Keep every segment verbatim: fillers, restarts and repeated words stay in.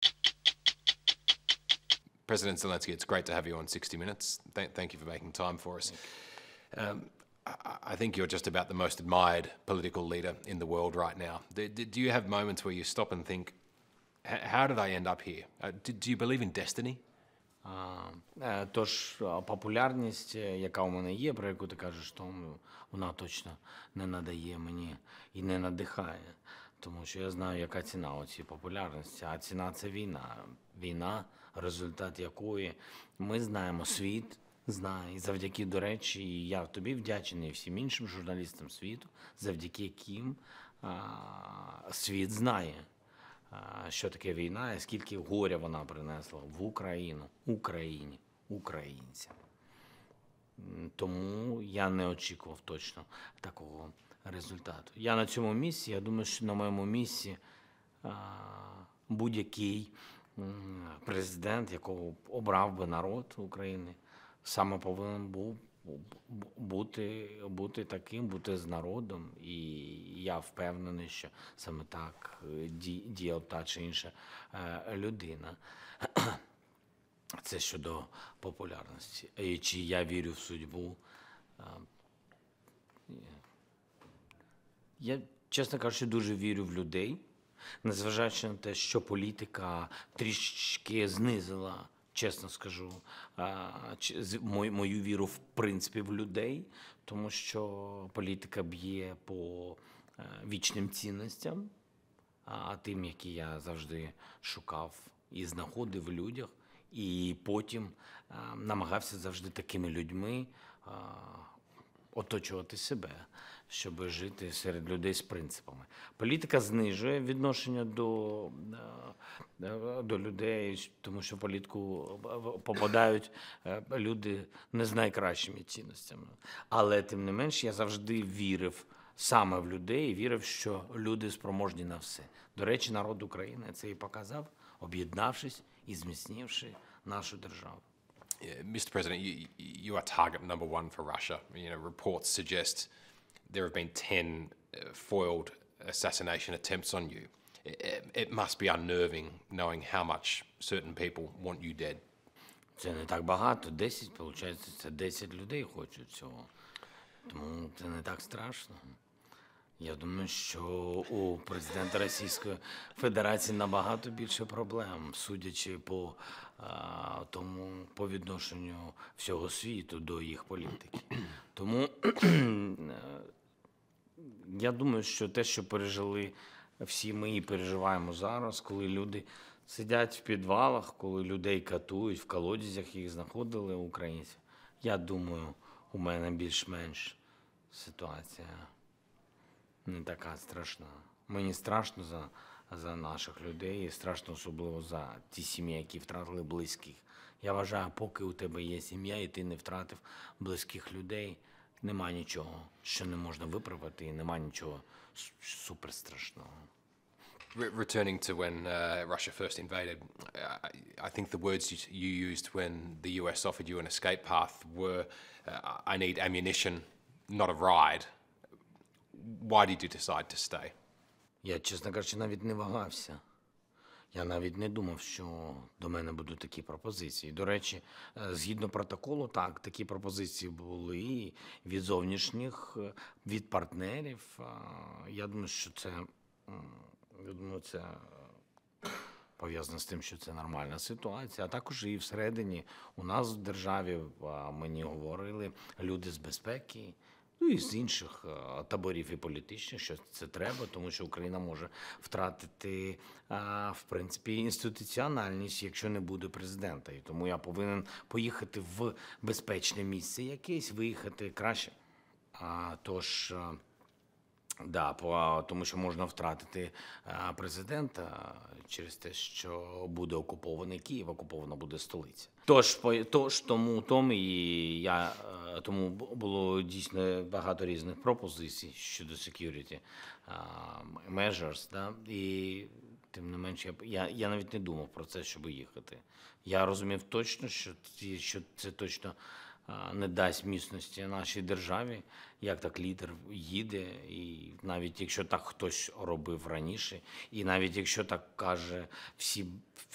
President Zelensky, it's great to have you on sixty minutes. Th- thank you for making time for us. Um, I, I think you're just about the most admired political leader in the world right now. Do, do you have moments where you stop and think, how did I end up here? Uh, do, do you believe in destiny? А, тож популярність, яка у мене є, про яку ти кажеш, то вона точно не надає мені і не надихає. Тому що я знаю, яка ціна у цій популярності. А ціна – це війна. Війна, результат якої ми знаємо, світ знає. І завдяки, до речі, і я тобі вдячний, і всім іншим журналістам світу, завдяки яким а, світ знає, а, що таке війна і скільки горя вона принесла в Україну, Україні, українцям. Тому я не очікував точно такого результату. Я на цьому місці, я думаю, що на моєму місці будь-який президент, якого обрав би народ України, саме повинен був бути, бути таким, бути з народом. І я впевнений, що саме так діяла та чи інша людина. Це щодо популярності. І чи я вірю в судьбу? Я, чесно кажучи, дуже вірю в людей, незважаючи на те, що політика трішки знизила, чесно скажу, мою віру в принципі в людей, тому що політика б'є по вічним цінностям, а тим, які я завжди шукав і знаходив в людях, і потім намагався завжди такими людьми оточувати себе, щоб жити серед людей з принципами. Політика знижує відношення до, до людей, тому що в політику попадають люди не з найкращими цінностями. Але, тим не менш, я завжди вірив саме в людей і вірив, що люди спроможні на все. До речі, народ України це і показав, об'єднавшись і зміцнивши нашу державу. Yeah, Mister President, you, you are target number one for Russia. You know, reports suggest there have been ten uh, foiled assassination attempts on you. It, it must be unnerving knowing how much certain people want you dead. Це не так багато, десять, виходить, це десять людей хочуть цього. Тому це не так страшно. Я думаю, що у президента Російської Федерації набагато більше проблем, судячи по а, тому, по відношенню всього світу до їх політики. Тому я думаю, що те, що пережили всі ми і переживаємо зараз, коли люди сидять в підвалах, коли людей катують, в колодязях їх знаходили українці, я думаю, у мене більш-менш ситуація не така страшна. Мені страшно за, за наших людей, і страшно особливо за ті сім'ї, які втратили близьких. Я вважаю, поки у тебе є сім'я, і ти не втратив близьких людей, нема нічого, що не можна виправити, і нема нічого суперстрашного. Returning to when uh, Russia first invaded, I, I think the words you, you used when the U S offered you an escape path were, uh, I need ammunition, not a ride. Why did you decide to stay? Я, чесно кажучи, навіть не вагався. Я навіть не думав, що до мене будуть такі пропозиції. До речі, згідно протоколу, так, такі пропозиції були від зовнішніх, від партнерів. Я думаю, що це, я думаю, це пов'язано з тим, що це нормальна ситуація. А також і всередині у нас в державі мені говорили люди з безпеки, ну і з інших таборів і політичних, що це треба, тому що Україна може втратити, в принципі, інституціональність, якщо не буде президента. І тому я повинен поїхати в безпечне місце якесь, виїхати краще. А, тож, да, по, тому що можна втратити президента через те, що буде окупований Київ, окупована буде столиця. Тож, тож тому, тому, і я, тому було дійсно багато різних пропозицій щодо security measures, да? І тим не менше, я, я навіть не думав про це, щоб їхати. Я розумів точно, що, що це точно не дасть міцності нашій державі, як так лідер їде, і навіть якщо так хтось робив раніше, і навіть якщо так каже всі, всі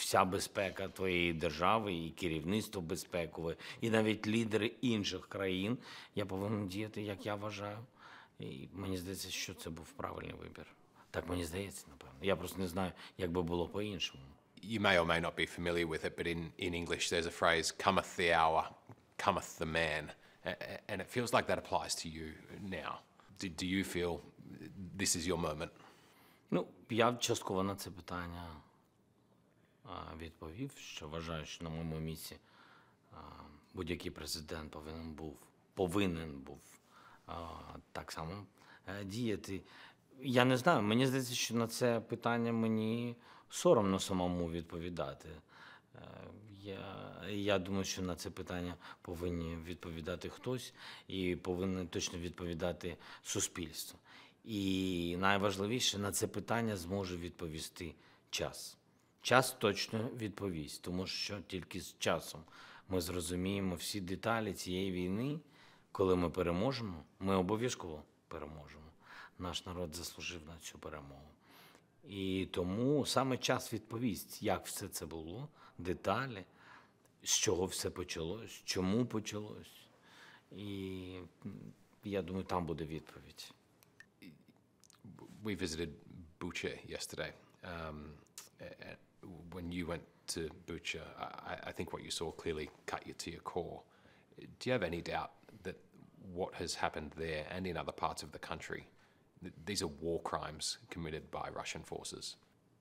вся безпека твоєї держави, і керівництво безпекове, і навіть лідери інших країн, я повинен діяти, як я вважаю. І мені здається, що це був правильний вибір. Так мені здається, напевно. Я просто не знаю, як би було по-іншому. You may or may not be familiar with it, but in, in English there's a phrase, cometh the hour, cometh the man. A- a- And it feels like that applies to you now. Do, do you feel this is your moment? Ну, я частково на це питання а, відповів, що вважаю, що на моєму місці а, будь-який президент повинен був, повинен був а, так само е, діяти. Я не знаю, мені здається, що на це питання мені соромно самому відповідати. Е, Я, я думаю, що на це питання повинні відповідати хтось і повинен точно відповідати суспільство. І найважливіше, на це питання зможе відповісти час. Час точно відповість, тому що тільки з часом ми зрозуміємо всі деталі цієї війни. Коли ми переможемо, ми обов'язково переможемо. Наш народ заслужив на цю перемогу. І тому саме час відповість, як все це було, деталі, з чого все почалось, чому почалось. І я думаю, там буде відповідь. We visited Bucha yesterday. Um, a- a- when you went to Bucha, I, I think what you saw clearly cut you to your core. Do you have any doubt that what has happened there and in other parts of the country, th- these are war crimes committed by Russian forces?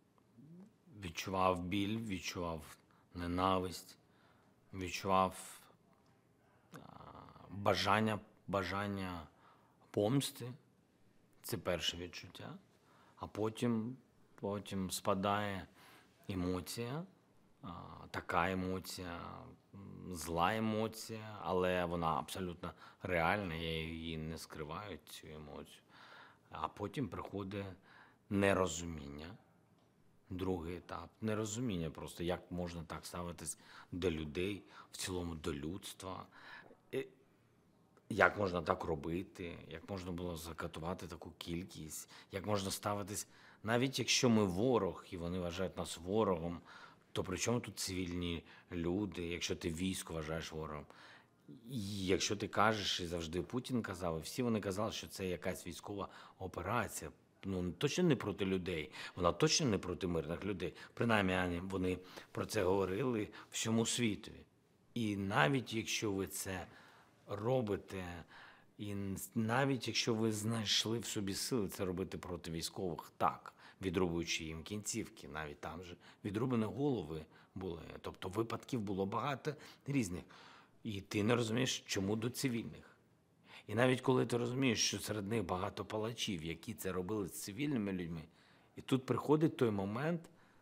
Відчував біль, відчував ненависть, відчував а, бажання, бажання помсти. Це перше відчуття. А потім, потім спадає емоція, а, така емоція, м, зла емоція, але вона абсолютно реальна, я її не скриваю, цю емоцію. А потім приходить нерозуміння. Другий етап – нерозуміння просто, як можна так ставитись до людей, в цілому до людства. І як можна так робити, як можна було закатувати таку кількість, як можна ставитись, навіть якщо ми ворог, і вони вважають нас ворогом, то при чому тут цивільні люди, якщо ти військо вважаєш ворогом? І якщо ти кажеш, і завжди Путін казав, і всі вони казали, що це якась військова операція, ну, точно не проти людей, вона точно не проти мирних людей. Принаймні, вони про це говорили всьому світові. І навіть якщо ви це робите, і навіть якщо ви знайшли в собі сили це робити проти військових, так, відрубуючи їм кінцівки, навіть там же відрубані голови були. Тобто випадків було багато різних. І ти не розумієш, чому до цивільних. І навіть коли ти розумієш, що серед них багато палачів, які це робили з цивільними людьми, і тут приходить той момент,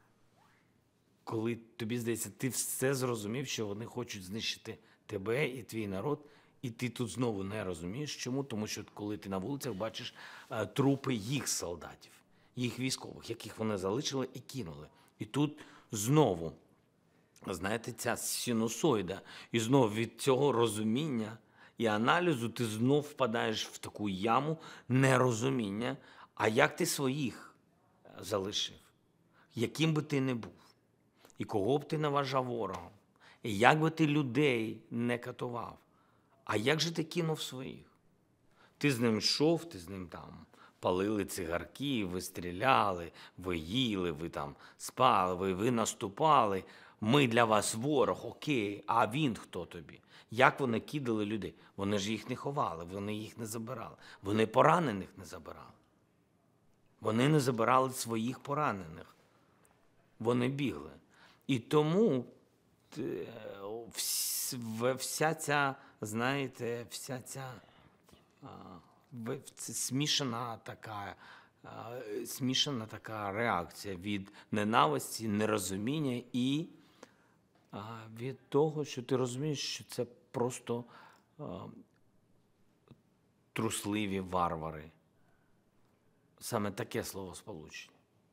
коли тобі здається, ти все зрозумів, що вони хочуть знищити тебе і твій народ, і ти тут знову не розумієш, чому? Тому що коли ти на вулицях бачиш е, трупи їх солдатів, їх військових, яких вони залишили і кинули. І тут знову, знаєте, ця синусоїда, і знову від цього розуміння і аналізу ти знов впадаєш в таку яму нерозуміння, а як ти своїх залишив, яким би ти не був, і кого б ти не вважав ворогом, і як би ти людей не катував, а як же ти кинув своїх? Ти з ним йшов, ти з ним там палили цигарки, ви стріляли, ви їли, ви там спали, ви, ви наступали. Ми для вас ворог, окей, а він хто тобі? Як вони кидали людей? Вони ж їх не ховали, вони їх не забирали. Вони поранених не забирали. Вони не забирали своїх поранених. Вони бігли. І тому е, вс- вся ця, знаєте, вся ця а, в- це смішана така, а, смішана така реакція від ненависті, нерозуміння і а, від того, що ти розумієш, що це просто а, трусливі варвари. Саме таке словосполучення.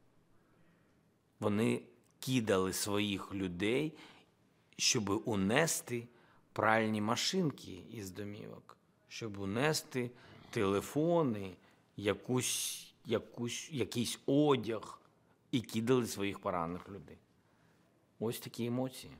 Вони кидали своїх людей, щоб унести пральні машинки із домівок, щоб унести телефони, якусь, якусь, якийсь одяг, і кидали своїх поранених людей. Ось такі емоції.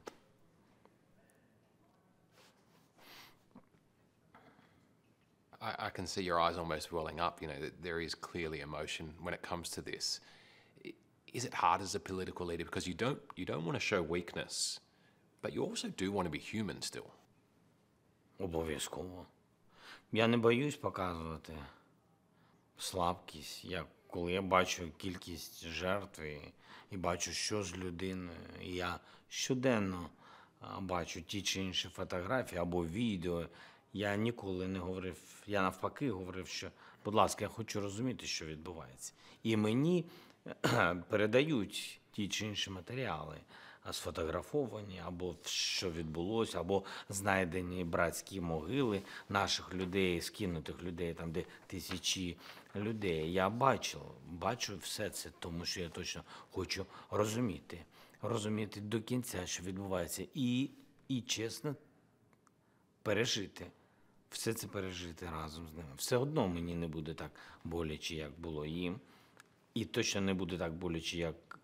I, I can see your eyes almost welling up. You know, that there is clearly emotion when it comes to this. I- Is it hard as a political leader because you don't you don't want to show weakness, but you also do want to be human still? Обов'язково. Я не боюсь показувати слабкість, як коли я бачу кількість жертв і, і бачу, що з людиною. І я щоденно а, бачу ті чи інші фотографії або відео. Я ніколи не говорив, я навпаки говорив, що, будь ласка, я хочу розуміти, що відбувається. І мені передають ті чи інші матеріали, а, сфотографовані, або що відбулося, або знайдені братські могили наших людей, скинутих людей, там, де тисячі людей. Я бачу, бачу все це, тому що я точно хочу розуміти, розуміти до кінця, що відбувається, і, і чесно пережити. Все це пережити разом з ними. Все одно мені не буде так боляче, як було їм. І точно не буде так боляче, як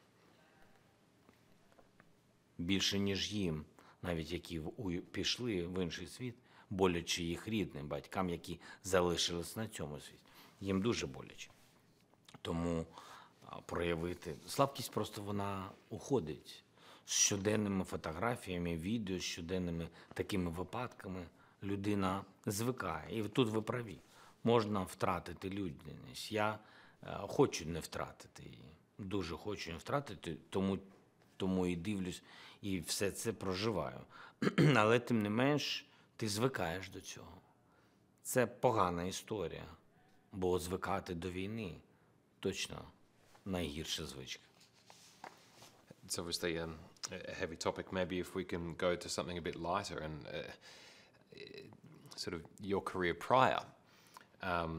більше, ніж їм, навіть які в- у- пішли в інший світ, боляче їх рідним батькам, які залишились на цьому світі. Їм дуже боляче. Тому а, проявити слабкість просто вона уходить з щоденними фотографіями, відео, з щоденними такими випадками. Людина звикає. І тут ви праві. Можна втратити людяність. Я е, хочу не втратити її. Дуже хочу не втратити, тому, тому і дивлюсь, і все це проживаю. Але тим не менш, ти звикаєш до цього. Це погана історія, бо звикати до війни точно найгірша звичка. It's obviously um, a heavy topic. Maybe if we can go to something a bit lighter and uh, sort of your career prior. Um,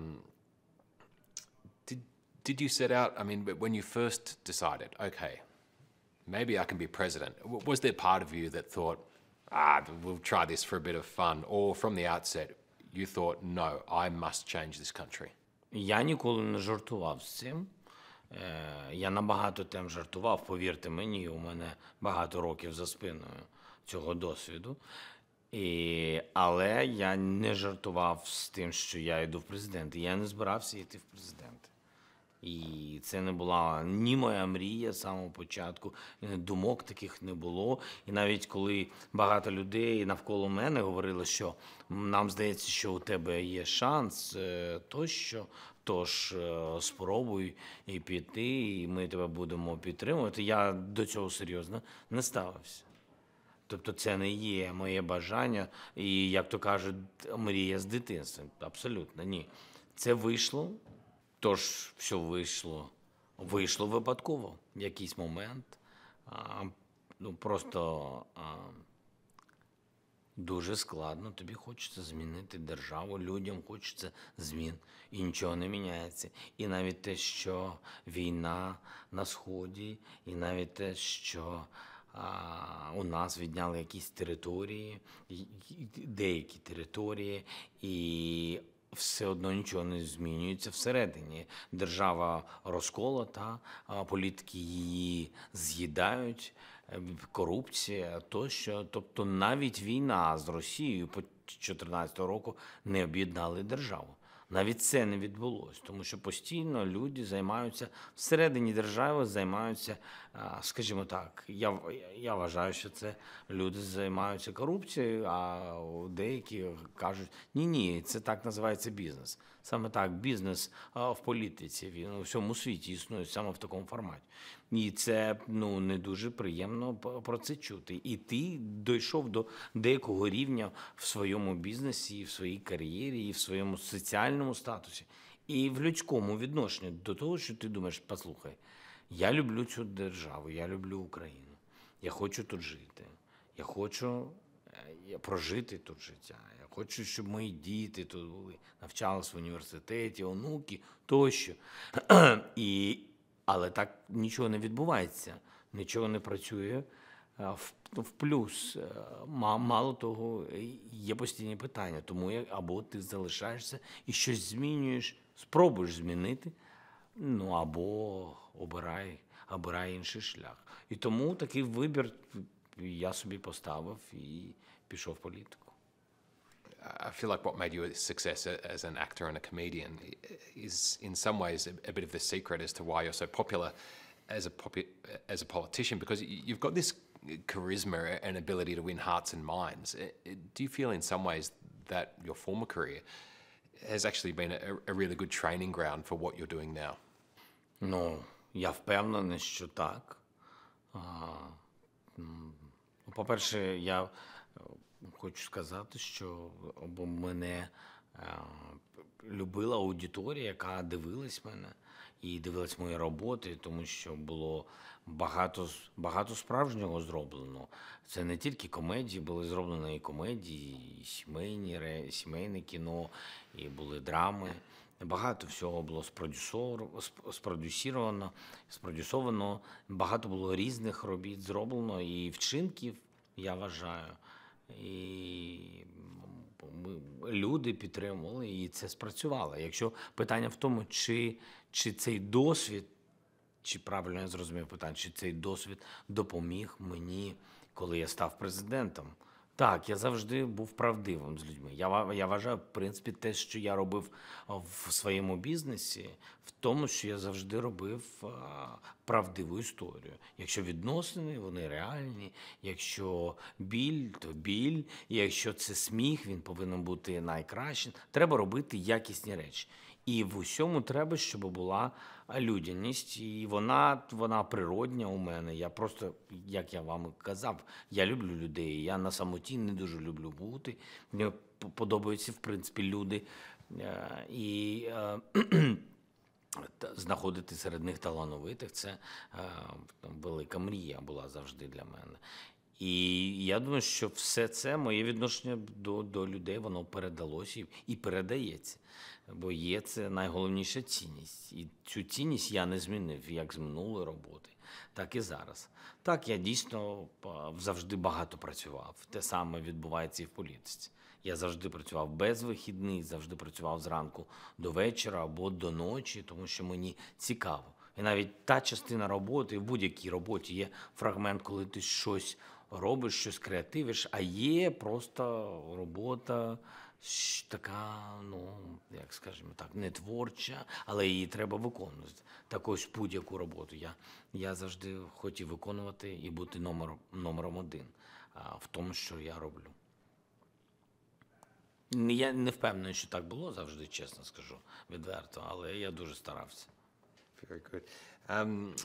did did you set out? I mean, but when you first decided, okay, maybe I can be president. w- Was there part of you that thought, ah, we'll try this for a bit of fun, or from the outset you thought, no, I must change this country? Я ніколи не жартував з цим. Е, Я на багато тем жартував, повірте мені, у мене багато років за спиною цього досвіду. І, але я не жартував з тим, що я йду в президенти. Я не збирався йти в президенти. І це не була ні моя мрія з самого початку, і думок таких не було. І навіть коли багато людей навколо мене говорили, що нам здається, що у тебе є шанс, е, тощо, тож е, спробуй і піти, і ми тебе будемо підтримувати, я до цього серйозно не ставився. Тобто це не є моє бажання і, як то кажуть, мрія з дитинства. Абсолютно ні. Це вийшло. Тож, що вийшло? Вийшло випадково. В якийсь момент. А, ну, просто а, дуже складно. Тобі хочеться змінити державу, людям хочеться змін. І нічого не міняється. І навіть те, що війна на Сході, і навіть те, що а, у нас відняли якісь території, і- і- деякі території, і все одно нічого не змінюється всередині. Держава розколота, а політики її з'їдають, е, корупція тощо. Тобто навіть війна з Росією по чотирнадцятого року не об'єднали державу. Навіть це не відбулося, тому що постійно люди займаються всередині держави, займаються, а, скажімо так, я, я вважаю, що це люди займаються корупцією, а деякі кажуть, ні-ні, це так називається бізнес. Саме так, бізнес а, в політиці, він у всьому світі існує саме в такому форматі. І це ну, не дуже приємно п- про це чути. І ти дійшов до деякого рівня в своєму бізнесі, і в своїй кар'єрі, і в своєму соціальному статусі, і в людському відношенні до того, що ти думаєш, послухай, я люблю цю державу, я люблю Україну, я хочу тут жити, я хочу е, я прожити тут життя, я хочу, щоб мої діти тут були, навчалися в університеті, онуки тощо. І, але так нічого не відбувається, нічого не працює е, в, в плюс. Е, ма- Мало того, є постійні питання, тому я, або ти залишаєшся і щось змінюєш, спробуєш змінити, ну або обирай, обирає інший шлях. І тому такий вибір я собі поставив і пішов в політику. I feel like what made you a success as an actor and a comedian is in some ways a, a bit of the secret as to why you're so popular as a popu- as a politician, because you've got this charisma and ability to win hearts and minds. Do you feel in some ways that your former career has actually been a, a really good training ground for what you're doing now? Ну, я впевнений, що так. А, м, По-перше, я е, хочу сказати, що бо мене е, любила аудиторія, яка дивилась мене і дивилась мої роботи, тому що було багато, з- багато справжнього зроблено. Це не тільки комедії, були зроблені і комедії, і сімейні, ре- сімейне кіно, і були драми. Багато всього було спродюсор- сп- спродюсіровано, спродюсовано, багато було різних робіт зроблено і вчинків, я вважаю. І ми, люди підтримували, і це спрацювало. Якщо питання в тому, чи, чи цей досвід, чи правильно я зрозумів питання, чи цей досвід допоміг мені, коли я став президентом. Так, я завжди був правдивим з людьми. Я, ва- я вважаю, в принципі, те, що я робив а, в своєму бізнесі, в тому, що я завжди робив а, правдиву історію. Якщо відносини, вони реальні, якщо біль, то біль, і якщо це сміх, він повинен бути найкращим. Треба робити якісні речі. І в усьому треба, щоб була людяність, і вона, вона природня у мене. Я просто, як я вам і казав, я люблю людей. Я на самоті не дуже люблю бути. Мені п- подобаються, в принципі, люди. Е, І е, та- знаходити серед них талановитих – це е, там, велика мрія була завжди для мене. І я думаю, що все це, моє відношення до, до людей, воно передалося і, і передається. Бо є це найголовніша цінність. І цю цінність я не змінив як з минулої роботи, так і зараз. Так, я дійсно а, завжди багато працював. Те саме відбувається і в політиці. Я завжди працював без вихідних, завжди працював зранку до вечора або до ночі, тому що мені цікаво. І навіть та частина роботи, в будь-якій роботі є фрагмент, коли ти щось робиш, щось креативиш, а є просто робота щ- така, ну, як скажімо так, не творча, але її треба виконувати. Так ось будь-яку роботу. Я, я завжди хотів виконувати і бути номер, номером один а, в тому, що я роблю. Ні, Я не впевнений, що так було завжди, чесно скажу, відверто, але я дуже старався. Very good. Um,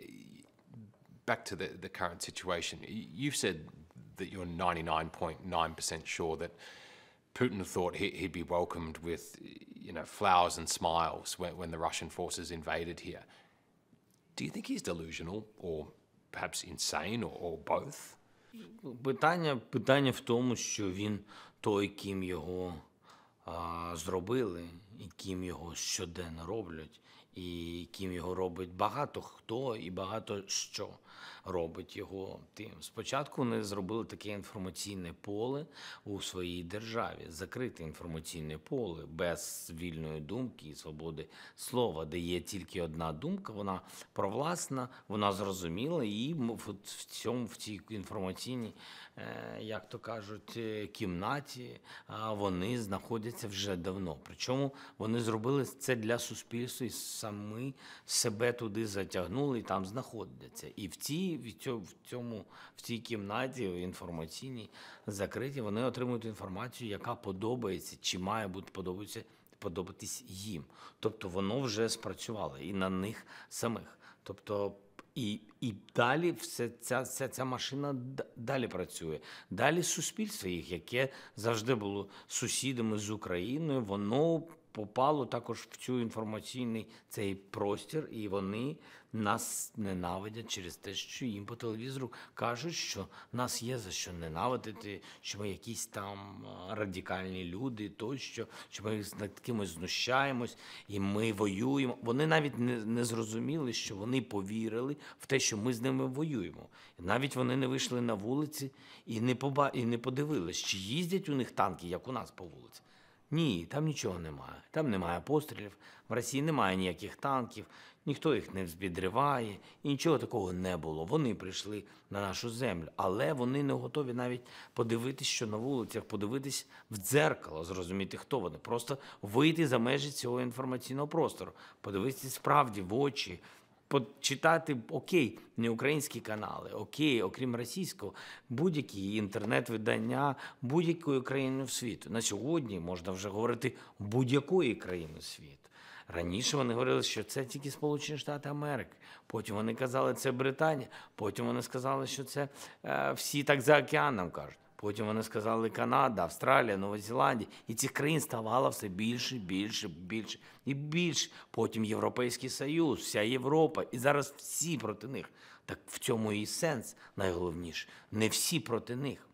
back to the, the current situation. Y- You've said that you're ninety-nine point nine percent sure that Putin thought he, he'd be welcomed with, you know, flowers and smiles when, when the Russian forces invaded here. Do you think he's delusional or perhaps insane or, or both? Питання, питання в тому, що він той, ким його а, зробили, і ким його щоденно роблять, і ким його робить багато хто і багато що робить його тим. Спочатку вони зробили таке інформаційне поле у своїй державі, закрите інформаційне поле без вільної думки і свободи слова, де є тільки одна думка, вона провласна, вона зрозуміла, і м- в в цьому, в цій інформаційній, е, як то кажуть, е, кімнаті а, вони знаходяться вже давно. Причому вони зробили це для суспільства і самі себе туди затягнули і там знаходяться. І в цій, в цьому, в цьому, в цій кімнаті інформаційній закритій вони отримують інформацію, яка подобається чи має бути подобатися, подобатись їм. Тобто воно вже спрацювало і на них самих. Тобто і, і далі все ця, ця, ця машина д- далі працює. Далі суспільство їх, яке завжди було сусідами з Україною, воно попало також в цю інформаційний цей простір, і вони нас ненавидять через те, що їм по телевізору кажуть, що нас є за що ненавидити, що ми якісь там а, радикальні люди, тощо, що ми над кимось знущаємось, і ми воюємо. Вони навіть не, не зрозуміли, що вони повірили в те, що ми з ними воюємо. Навіть вони не вийшли на вулиці і не, поба... і не подивились, чи їздять у них танки, як у нас по вулиці. Ні, там нічого немає. Там немає пострілів, в Росії немає ніяких танків, ніхто їх не підриває, і нічого такого не було. Вони прийшли на нашу землю, але вони не готові навіть подивитись, що на вулицях, подивитись в дзеркало, зрозуміти, хто вони. Просто вийти за межі цього інформаційного простору, подивитися справді в очі, почитати, окей, не українські канали, окей, окрім російського, будь-які інтернет-видання будь-якої країни світу. На сьогодні можна вже говорити будь-якої країни світу. Раніше вони говорили, що це тільки Сполучені Штати Америки. Потім вони казали, це Британія. Потім вони сказали, що це е, всі так за океаном кажуть. Потім вони сказали Канада, Австралія, Нова Зеландія. І цих країн ставало все більше, більше, більше і більше. Потім Європейський Союз, вся Європа. І зараз всі проти них. Так в цьому і сенс найголовніше. Не всі проти них.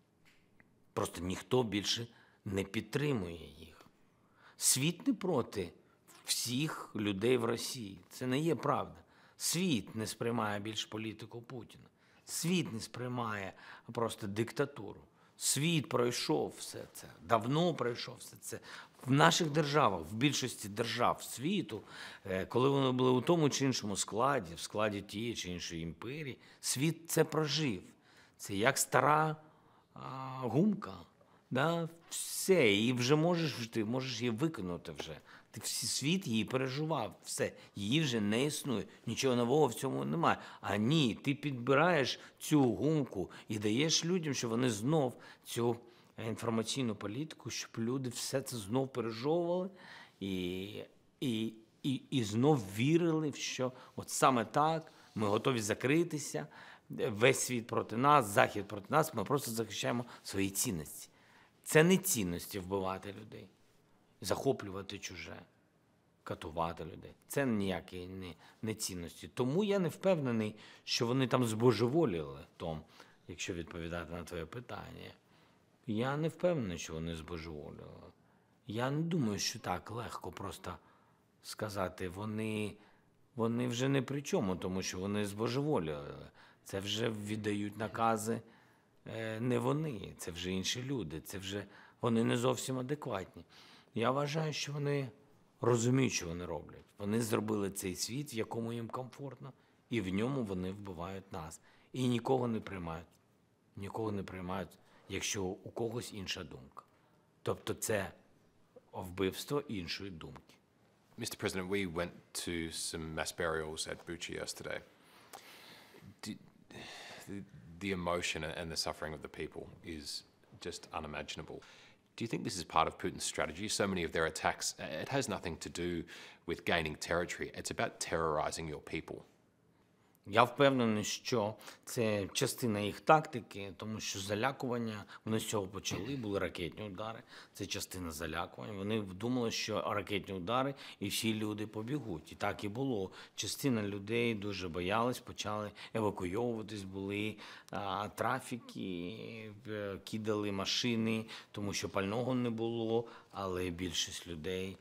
Просто ніхто більше не підтримує їх. Світ не проти всіх людей в Росії. Це не є правда. Світ не сприймає більш політику Путіна. Світ не сприймає просто диктатуру. Світ пройшов все це, давно пройшов все це. В наших державах, в більшості держав світу, коли вони були у тому чи іншому складі, в складі тієї чи іншої імперії, світ це прожив. Це як стара а, гумка. Да? Все, і вже можеш, ти можеш її викинути вже. Ти всі світ її переживав, все, її вже не існує, нічого нового в цьому немає. А ні, ти підбираєш цю гумку і даєш людям, щоб вони знов цю інформаційну політику, щоб люди все це знов пережовували і, і, і, і знов вірили, що от саме так ми готові закритися, весь світ проти нас, Захід проти нас, ми просто захищаємо свої цінності. Це не цінності вбивати людей, захоплювати чуже, катувати людей. Це ніякі не, не цінності. Тому я не впевнений, що вони там збожеволіли, Том, якщо відповідати на твоє питання. Я не впевнений, що вони збожеволіли. Я не думаю, що так легко просто сказати, вони, вони вже не при чому, тому що вони збожеволіли. Це вже віддають накази не вони, це вже інші люди, це вже вони не зовсім адекватні. Я вважаю, що вони розуміють, що вони роблять. Вони зробили цей світ, в якому їм комфортно, і в ньому вони вбивають нас. І нікого не приймають. Нікого не приймають, якщо у когось інша думка. Тобто це вбивство іншої думки. Mister President, we went to some mass burials at Bucha yesterday. Did, the, the emotion and the suffering of the people is just unimaginable. Do you think this is part of Putin's strategy? So many of their attacks, it has nothing to do with gaining territory. It's about terrorizing your people. Я впевнений, що це частина їх тактики, тому що залякування, вони з цього почали, були ракетні удари, це частина залякування. Вони думали, що ракетні удари і всі люди побігуть. І так і було. Частина людей дуже боялись, почали евакуйовуватись, були а, трафіки, кидали машини, тому що пального не було, але більшість людей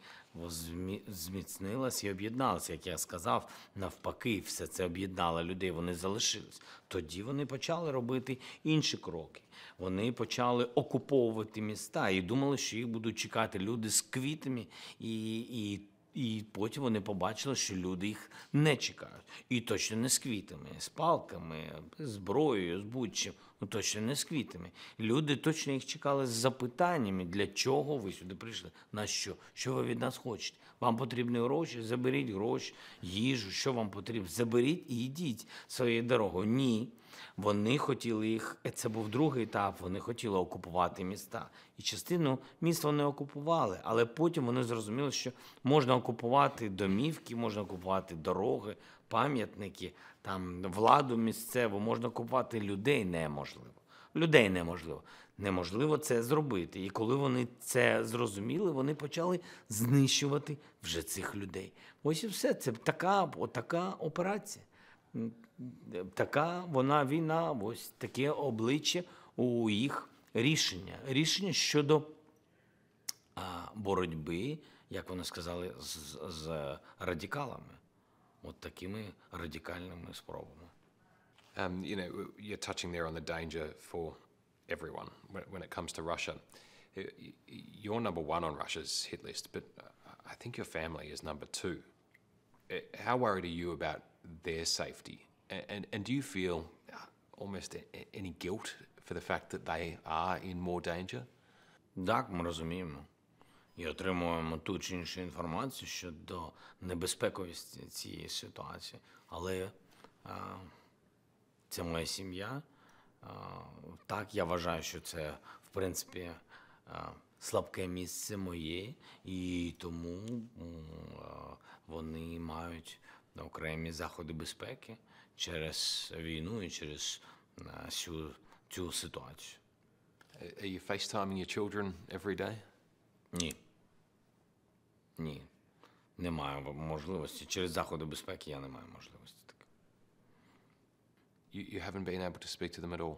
зміцнилась і об'єдналася, як я сказав, навпаки, все це об'єднало людей, вони залишились. Тоді вони почали робити інші кроки. Вони почали окуповувати міста і думали, що їх будуть чекати люди з квітами, і, і, і потім вони побачили, що люди їх не чекають. І точно не з квітами, з палками, з зброєю, з будь-чим. Ну, точно не з квітами. Люди точно їх чекали з запитаннями, для чого ви сюди прийшли, на що, що ви від нас хочете. Вам потрібні гроші, заберіть гроші, їжу, що вам потрібно, заберіть і йдіть своєю дорогою. Ні, вони хотіли їх, це був другий етап, вони хотіли окупувати міста. І частину міст вони окупували, але потім вони зрозуміли, що можна окупувати домівки, можна окупувати дороги, пам'ятники, там владу місцеву, можна окупувати людей неможливо. Людей неможливо. Неможливо це зробити. І коли вони це зрозуміли, вони почали знищувати вже цих людей. Ось і все. Це така, отака операція. Така вона війна, ось таке обличчя у їх рішення. Рішення щодо а, боротьби, як вони сказали, з, з радикалами. От такими радикальними спробами. Um, you know, you're touching there on the danger for everyone when, when it comes to Russia. Y- y- You're number one on Russia's hit list, but uh, I think your family is number two. Uh, How worried are you about their safety? A- And, and do you feel uh, almost a- a- any guilt for the fact that they are in more danger? Так, ми розуміємо і отримуємо ту чи іншу інформацію щодо небезпековості цієї ситуації. Але а, це моя сім'я. А, так, я вважаю, що це, в принципі, а, слабке місце моє, і тому м, а, вони мають окремі заходи безпеки через війну і через а, цю, цю ситуацію. A- Are you FaceTiming your children every day? Ні. Ні. Не маю можливості. Через заходи безпеки я не маю можливості. Так. You, you haven't been able to speak to them at all?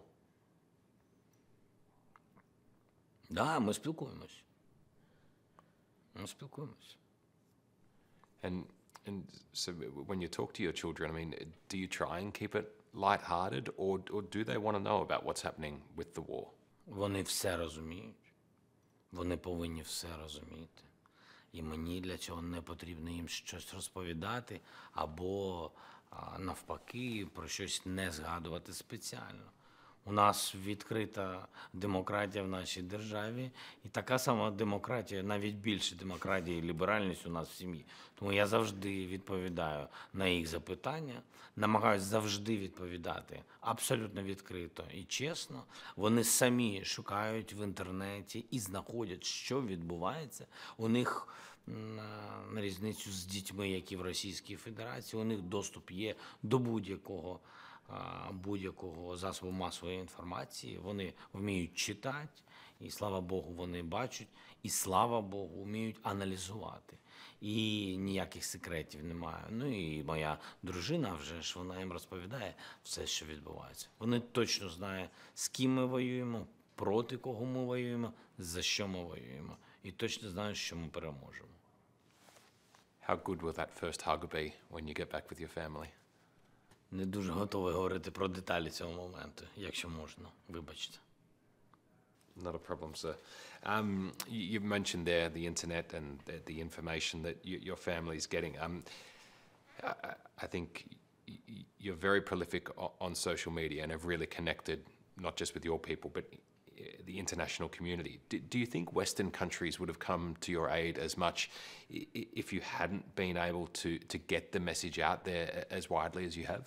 Да, ми спілкуємось. Ми спілкуємось. And and so when you talk to your children, I mean, do you try and keep it light-hearted, or or do they want to know about what's happening with the war? Вони все розуміють. Вони повинні все розуміти. І мені для цього не потрібно їм щось розповідати або а, навпаки про щось не згадувати спеціально. У нас відкрита демократія в нашій державі, і така сама демократія, навіть більше демократія і ліберальність у нас в сім'ї. Тому я завжди відповідаю на їх запитання, намагаюся завжди відповідати абсолютно відкрито і чесно. Вони самі шукають в інтернеті і знаходять, що відбувається. У них на, на різницю з дітьми, які в Російській Федерації, у них доступ є до будь-якого а, будь-якого засобу масової інформації. Вони вміють читати, і слава Богу, вони бачать, і слава Богу, вміють аналізувати. І ніяких секретів немає. Ну і моя дружина вже ж, вона їм розповідає все, що відбувається. Вони точно знають, з ким ми воюємо, проти кого ми воюємо, за що ми воюємо. І точно знають, що ми переможемо. How good will that first hug be when you get back with your family? Не дуже готовий говорити про деталі цього моменту, якщо можна. Вибачте. Not a problem, sir. Um, you, you've mentioned there the internet and the, the information that you, your family is getting. Um, I, I think y- y- you're very prolific o- on social media and have really connected not just with your people, but uh, the international community. Do, do you think Western countries would have come to your aid as much i- i- if you hadn't been able to, to get the message out there as widely as you have?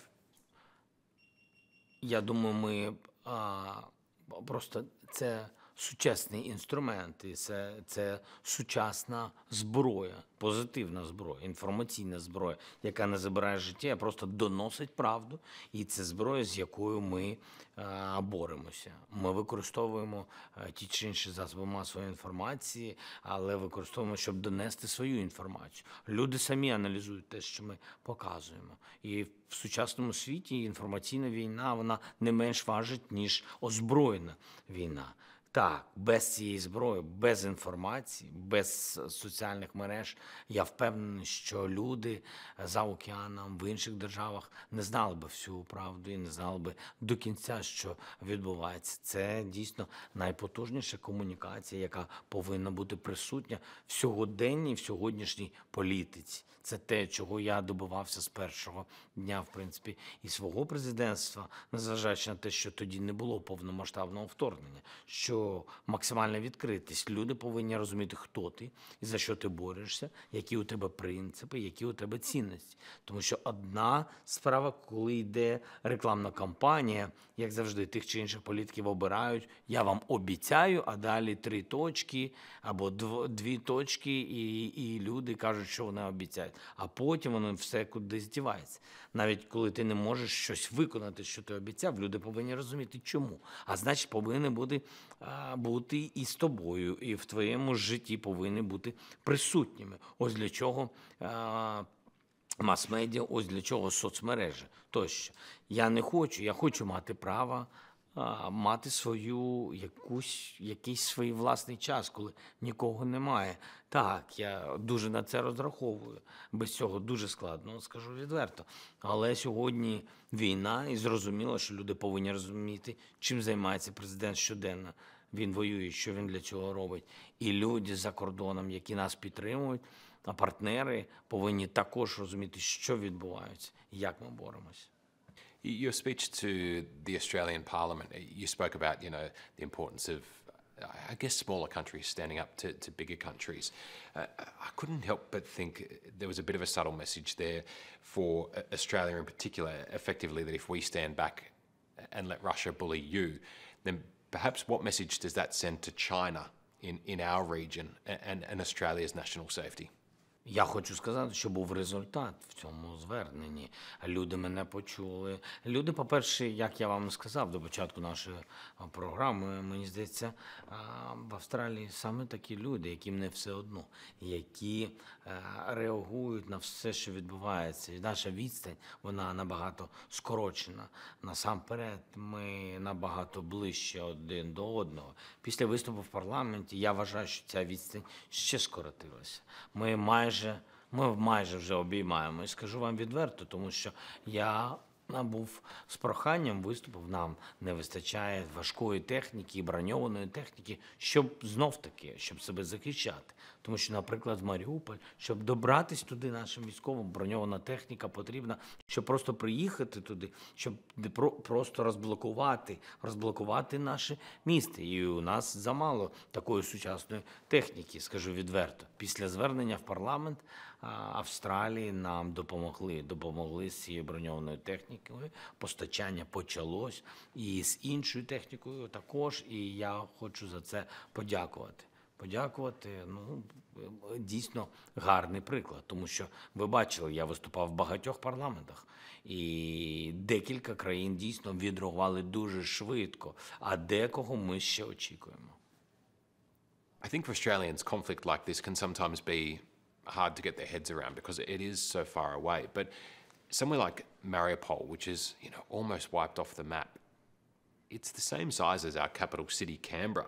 Я думаю, ми а, просто це сучасний інструмент, і це, це сучасна зброя, позитивна зброя, інформаційна зброя, яка не забирає життя, а просто доносить правду. І це зброя, з якою ми а, боремося. Ми використовуємо а, ті чи інші засоби масової інформації, але використовуємо, щоб донести свою інформацію. Люди самі аналізують те, що ми показуємо. І в сучасному світі інформаційна війна, вона не менш важить, ніж озброєна війна. Так, без цієї зброї, без інформації, без соціальних мереж, я впевнений, що люди за океаном в інших державах не знали би всю правду і не знали би до кінця, що відбувається. Це дійсно найпотужніша комунікація, яка повинна бути присутня в сьогоденній, в сьогоднішній політиці. Це те, чого я добивався з першого дня, в принципі, і свого президентства, незважаючи на те, що тоді не було повномасштабного вторгнення, що максимальна відкритість. Люди повинні розуміти, хто ти і за що ти борешся, які у тебе принципи, які у тебе цінності. Тому що одна справа, коли йде рекламна кампанія, як завжди, тих чи інших політиків обирають, я вам обіцяю, а далі три точки або дв- дві точки, і, і люди кажуть, що вони обіцяють. А потім воно все кудись дівається. Навіть коли ти не можеш щось виконати, що ти обіцяв, люди повинні розуміти, чому. А значить, повинні бути, а, бути і з тобою, і в твоєму житті повинні бути присутніми. Ось для чого а, мас-медіа, ось для чого соцмережі тощо. Я не хочу, я хочу мати право а, мати свою якусь, якийсь свій власний час, коли нікого немає. Так, я дуже на це розраховую. Без цього дуже складно, скажу відверто. Але сьогодні війна, і зрозуміло, що люди повинні розуміти, чим займається президент щоденно. він воює, що він для цього робить. І люди за кордоном, які нас підтримують, а партнери повинні також розуміти, що відбувається, як ми боремося. Your speech to the Australian Parliament, you spoke about, you know, the importance of, I guess, smaller countries standing up to, to bigger countries. Uh, I couldn't help but think there was a bit of a subtle message there for Australia in particular, effectively, that if we stand back and let Russia bully you, then perhaps what message does that send to China in, in our region and, and Australia's national safety? Я хочу сказати, що був результат в цьому зверненні. Люди мене почули. Люди, по-перше, як я вам сказав до початку нашої програми, мені здається, в Австралії саме такі люди, яким не все одно, які реагують на все, що відбувається. І наша відстань, вона набагато скорочена. Насамперед, ми набагато ближче один до одного. Після виступу в парламенті я вважаю, що ця відстань ще скоротилася. Ми майже Ми майже вже обіймаємо. І скажу вам відверто, тому що я був з проханням, виступив, нам не вистачає важкої техніки і броньованої техніки, щоб знов-таки, щоб себе захищати. Тому що, наприклад, в Маріуполь, щоб добратись туди нашим військовим, броньована техніка потрібна, щоб просто приїхати туди, щоб просто розблокувати, розблокувати наше місто. І у нас замало такої сучасної техніки, скажу відверто. Після звернення в парламент Австралії нам допомогли, допомогли з цією броньованою технікою, постачання почалось, і з іншою технікою також, і я хочу за це подякувати. Подякувати, ну, дійсно гарний приклад, тому що ви бачили, я виступав в багатьох парламентах, і декілька країн дійсно відреагували дуже швидко, а декого ми ще очікуємо. I think for Australians, conflict like this can sometimes be hard to get their heads around because it is so far away. But somewhere like Mariupol, which is, you know, almost wiped off the map, it's the same size as our capital city, Canberra.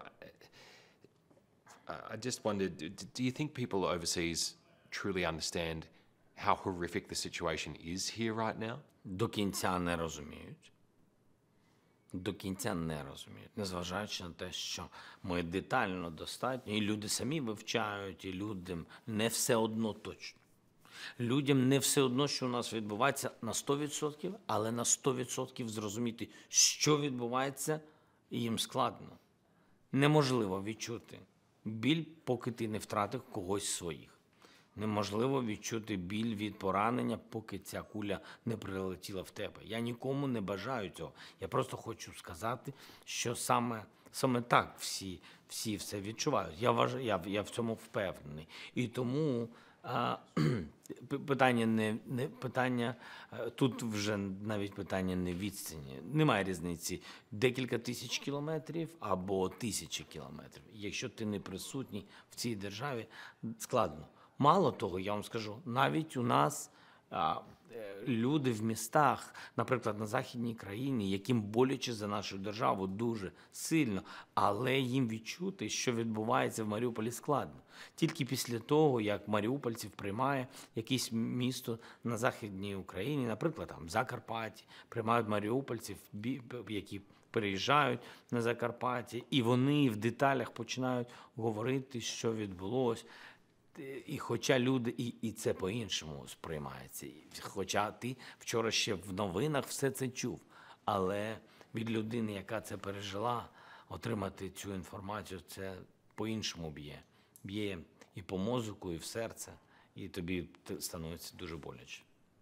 I just wondered, do you think people overseas truly understand how horrific the situation is here right now? До кінця не розуміють. До кінця не розуміють, незважаючи на те, що ми детально достатньо, і люди самі вивчають, і людям не все одно точно. Людям не все одно, що у нас відбувається на сто відсотків, але на сто відсотків зрозуміти, що відбувається, їм складно. Неможливо відчути біль, поки ти не втратив когось своїх. Неможливо відчути біль від поранення, поки ця куля не прилетіла в тебе. Я нікому не бажаю цього. Я просто хочу сказати, що саме, саме так всі, всі все відчувають. Я, вважаю, я, я в цьому впевнений. І тому а, питання не, не питання, тут вже навіть питання не відстані. Немає різниці декілька тисяч кілометрів або тисячі кілометрів. Якщо ти не присутній в цій державі, складно. Мало того, я вам скажу, навіть у нас а, люди в містах, наприклад, на Західній країні, яким боляче за нашу державу дуже сильно, але їм відчути, що відбувається в Маріуполі, складно. Тільки після того, як маріупольців приймає якесь місто на Західній Україні, наприклад, там Закарпатті, приймають маріупольців, які переїжджають на Закарпаття, і вони в деталях починають говорити, що відбулося. І хоча люди, і, і це по-іншому сприймається, хоча ти вчора ще в новинах все це чув, але від людини, яка це пережила, отримати цю інформацію, це по-іншому б'є. Б'є і по мозку, і в серце, і тобі становиться дуже боляче.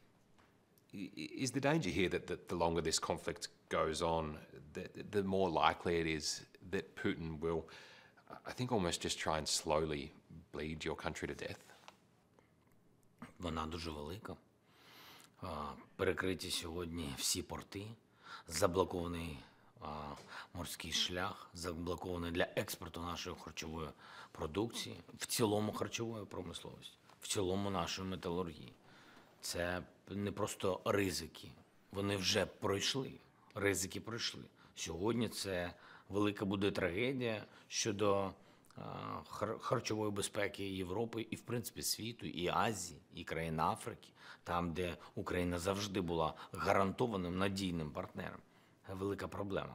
Is the danger here that, that the longer this conflict goes on, the, the more likely it is that Putin will, I think, almost just try and slowly bleed your country to death? Вона дуже велика. Перекриті сьогодні всі порти, заблокований морський шлях, заблокований для експорту нашої харчової продукції, в цілому харчової промисловості, в цілому нашої металургії. Це не просто ризики, вони вже пройшли, ризики пройшли. Сьогодні це велика буде трагедія щодо харчової безпеки Європи і, в принципі, світу, і Азії, і країн Африки, там, де Україна завжди була гарантованим, надійним партнером. Велика проблема.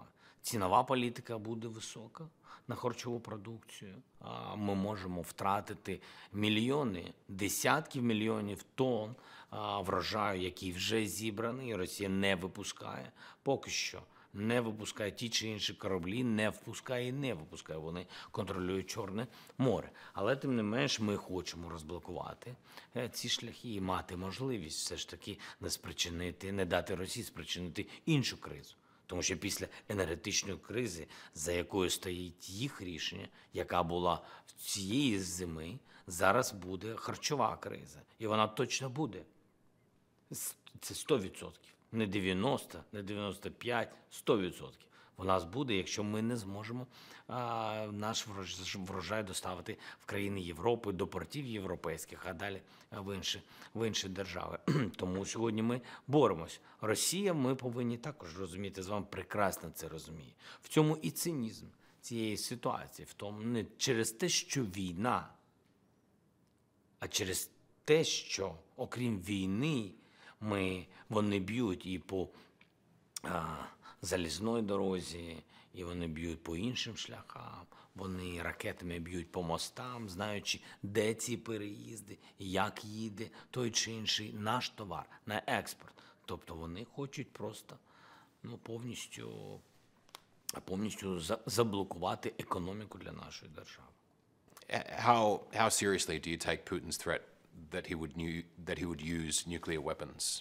цінова політика буде висока на харчову продукцію. А ми можемо втратити мільйони, десятків мільйонів тонн а, врожаю, який вже зібраний, і Росія не випускає поки що. Не випускає ті чи інші кораблі, не впускає і не випускає. Вони контролюють Чорне море. Але, тим не менш, ми хочемо розблокувати е, ці шляхи і мати можливість все ж таки не спричинити, не дати Росії спричинити іншу кризу. Тому що після енергетичної кризи, за якою стоїть їх рішення, яка була цієї зими, зараз буде харчова криза. І вона точно буде. Це сто відсотків. Не дев'яносто, не дев'яносто п'ять, сто відсотків. У нас буде, якщо ми не зможемо а, наш врожай доставити в країни Європи, до портів європейських, а далі в інші, в інші держави. Тому сьогодні ми боремось. Росія, ми повинні також розуміти, з вами прекрасно це розуміє. В цьому і цинізм цієї ситуації, в тому не через те, що війна, а через те, що, окрім війни, Ми, вони б'ють і по а, залізної дорозі, і вони б'ють по іншим шляхам, вони ракетами б'ють по мостам, знаючи, де ці переїзди, як їде той чи інший наш товар на експорт. Тобто вони хочуть просто ну, повністю, повністю за, заблокувати економіку для нашої держави. How, how seriously do you take Putin's threat that he would new, that he would use nuclear weapons?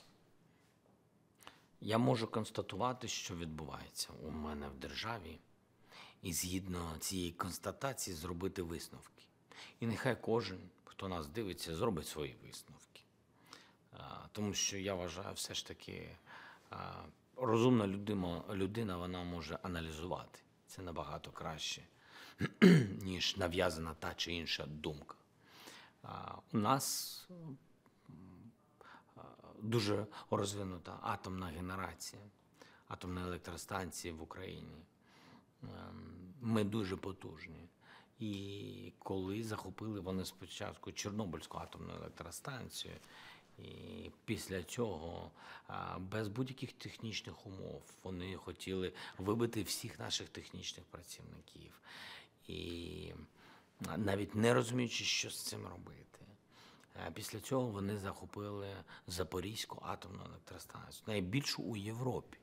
Я можу констатувати, що відбувається у мене в державі, і згідно цієї констатації зробити висновки. І нехай кожен, хто нас дивиться, зробить свої висновки. Тому що я вважаю, все ж таки, розумна людина, людина вона може аналізувати. Це набагато краще, ніж нав'язана та чи інша думка. У нас дуже розвинута атомна генерація, атомні електростанції в Україні. Ми дуже потужні. І коли захопили вони спочатку Чорнобильську атомну електростанцію, і після цього без будь-яких технічних умов вони хотіли вибити всіх наших технічних працівників. І навіть не розуміючи, що з цим робити. Після цього вони захопили Запорізьку атомну електростанцію, найбільшу у Європі.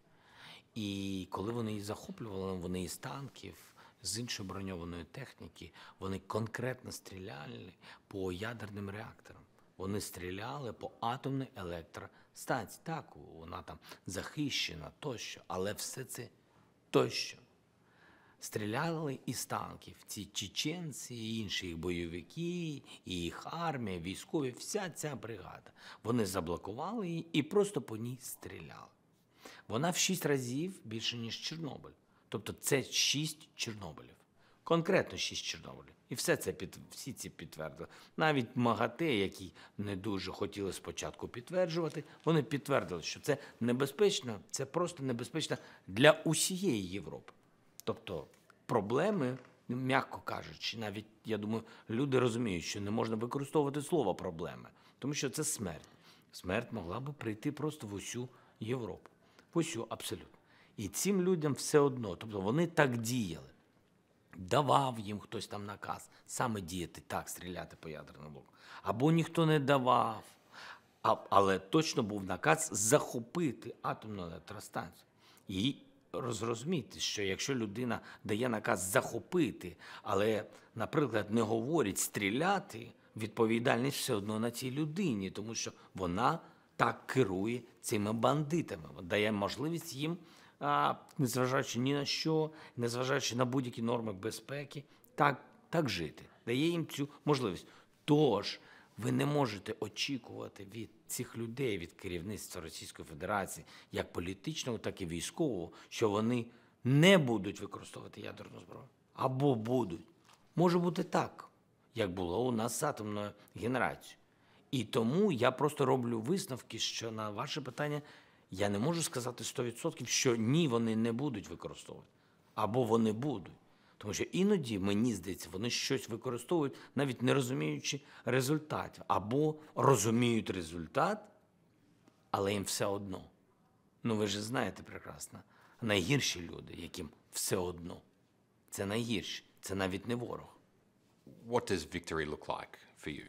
І коли вони її захоплювали, вони із танків, з іншої броньованої техніки, вони конкретно стріляли по ядерним реакторам. Вони стріляли по атомній електростанції. Так, вона там захищена тощо, але все це тощо. Стріляли із танків. Ці чеченці, і інші їх бойовики, і їх армія, військові, вся ця бригада. Вони заблокували її і просто по ній стріляли. Вона в шість разів більше, ніж Чорнобиль. Тобто це шість Чорнобилів. Конкретно шість Чорнобилів. І все це під, всі ці підтвердили. Навіть МАГАТЕ, які не дуже хотіли спочатку підтверджувати, вони підтвердили, що це небезпечно, це просто небезпечно для усієї Європи. Тобто проблеми, м'яко кажучи, навіть, я думаю, люди розуміють, що не можна використовувати слово «проблеми», тому що це смерть. Смерть могла би прийти просто в усю Європу. В усю абсолютно. І цим людям все одно, тобто вони так діяли. Давав їм хтось там наказ саме діяти так, стріляти по ядерному блоку. Або ніхто не давав, а, але точно був наказ захопити атомну електростанцію. І розрозуміти, що якщо людина дає наказ захопити, але, наприклад, не говорить стріляти, відповідальність все одно на цій людині, тому що вона так керує цими бандитами, дає можливість їм, а, незважаючи ні на що, незважаючи на будь-які норми безпеки, так, так жити, дає їм цю можливість. Тож, ви не можете очікувати від цих людей, від керівництва Російської Федерації, як політичного, так і військового, що вони не будуть використовувати ядерну зброю. Або будуть. Може бути так, як було у нас з атомною генерацією. І тому я просто роблю висновки, що на ваше питання я не можу сказати сто відсотків, що ні, вони не будуть використовувати. Або вони будуть. Тому що іноді, мені здається, вони щось використовують, навіть не розуміючи результатів. Або розуміють результат, але їм все одно. Ну ви ж знаєте прекрасно, найгірші люди, яким все одно. Це найгірше, це навіть не ворог. What does victory look like for you?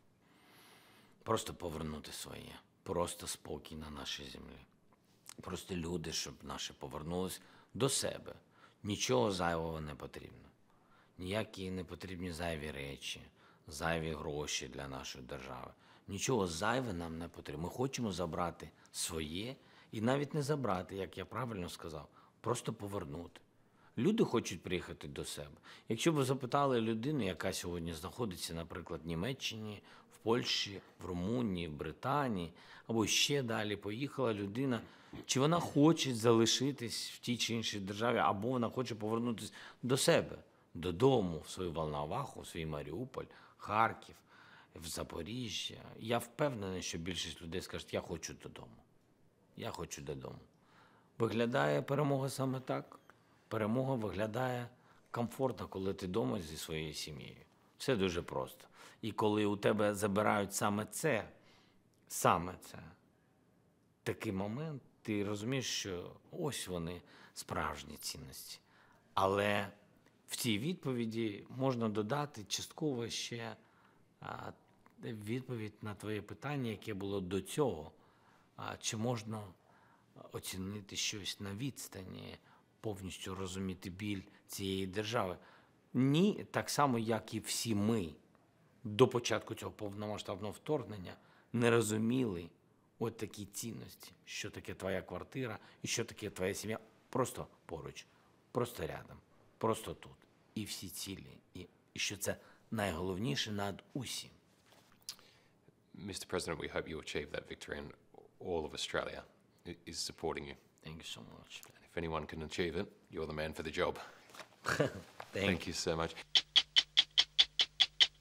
Просто повернути своє, просто спокій на нашій землі. Просто люди, щоб наші повернулись до себе. Нічого зайвого не потрібно. Ніякі не потрібні зайві речі, зайві гроші для нашої держави. Нічого зайве нам не потрібно. Ми хочемо забрати своє і навіть не забрати, як я правильно сказав, просто повернути. Люди хочуть приїхати до себе. Якщо б ви запитали людину, яка сьогодні знаходиться, наприклад, в Німеччині, в Польщі, в Румунії, в Британії, або ще далі поїхала людина, чи вона хоче залишитись в тій чи іншій державі, або вона хоче повернутися до себе, додому, в свою Волноваху, в свій Маріуполь, Харків, в Запоріжжя. Я впевнений, що більшість людей скажуть, я хочу додому. Я хочу додому. Виглядає перемога саме так. Перемога виглядає комфортно, коли ти вдома зі своєю сім'єю. Все дуже просто. І коли у тебе забирають саме це, саме це, такий момент, ти розумієш, що ось вони, справжні цінності. Але в цій відповіді можна додати частково ще а, відповідь на твоє питання, яке було до цього. А, чи можна оцінити щось на відстані, повністю розуміти біль цієї держави? Ні, так само, як і всі ми до початку цього повномасштабного вторгнення не розуміли от такі цінності, що таке твоя квартира і що таке твоя сім'я. Просто поруч, просто рядом, просто тут. І всі цілі. І, і що це найголовніше над усім. Mister President, we hope you achieve that victory, and all of Australia i- is supporting you. Thank you so much. If anyone can achieve it, you're the man for the job. Thank Thank you so much.